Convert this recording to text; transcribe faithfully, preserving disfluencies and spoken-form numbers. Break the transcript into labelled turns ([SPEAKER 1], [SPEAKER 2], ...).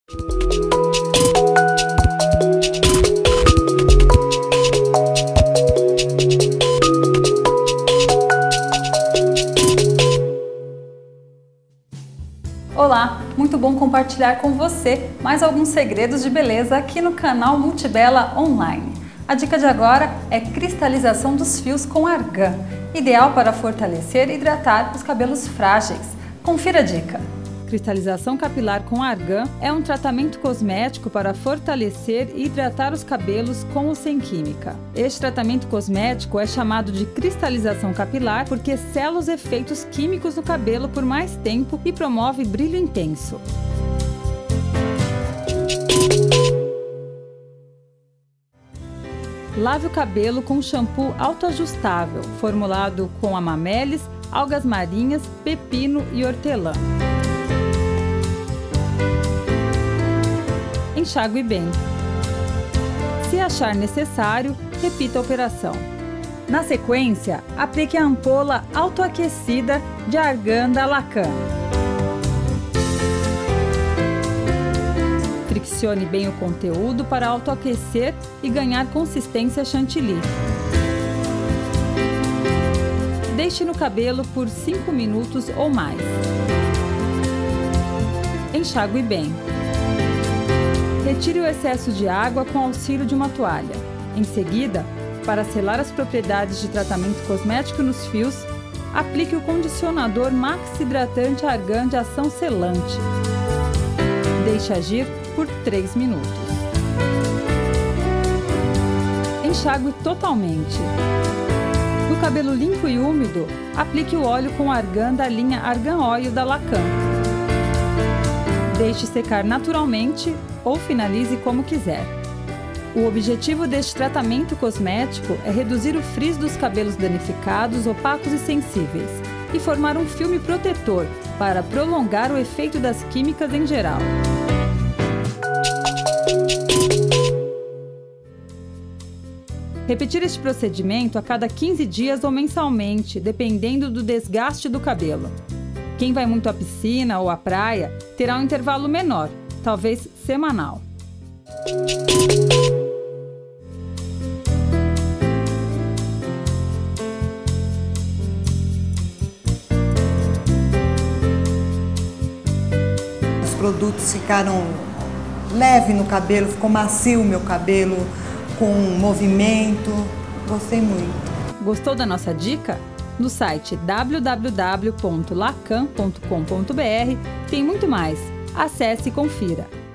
[SPEAKER 1] Olá, muito bom compartilhar com você mais alguns segredos de beleza aqui no canal Multibela Online. A dica de agora é cristalização dos fios com argan, ideal para fortalecer e hidratar os cabelos frágeis. Confira a dica! Cristalização capilar com argan é um tratamento cosmético para fortalecer e hidratar os cabelos com ou sem química. Este tratamento cosmético é chamado de cristalização capilar porque sela os efeitos químicos no cabelo por mais tempo e promove brilho intenso. Lave o cabelo com shampoo autoajustável, formulado com amamelis, algas marinhas, pepino e hortelã. Enxague bem. Se achar necessário, repita a operação. Na sequência, aplique a ampola autoaquecida de argan da Lacan. Friccione bem o conteúdo para autoaquecer e ganhar consistência chantilly. Deixe no cabelo por cinco minutos ou mais. Enxague bem. Retire o excesso de água com auxílio de uma toalha. Em seguida, para selar as propriedades de tratamento cosmético nos fios, aplique o condicionador Maxi Hidratante Argan de ação selante. Deixe agir por três minutos. Enxague totalmente. No cabelo limpo e úmido, aplique o óleo com argan da linha Argan Oil da Lacan. Deixe secar naturalmente ou finalize como quiser. O objetivo deste tratamento cosmético é reduzir o frizz dos cabelos danificados, opacos e sensíveis e formar um filme protetor para prolongar o efeito das químicas em geral. Repetir este procedimento a cada quinze dias ou mensalmente, dependendo do desgaste do cabelo. Quem vai muito à piscina ou à praia terá um intervalo menor, talvez semanal.
[SPEAKER 2] Os produtos ficaram leve no cabelo, ficou macio o meu cabelo, com movimento. Gostei muito.
[SPEAKER 1] Gostou da nossa dica? No site w w w ponto lacan ponto com ponto b r tem muito mais. Acesse e confira.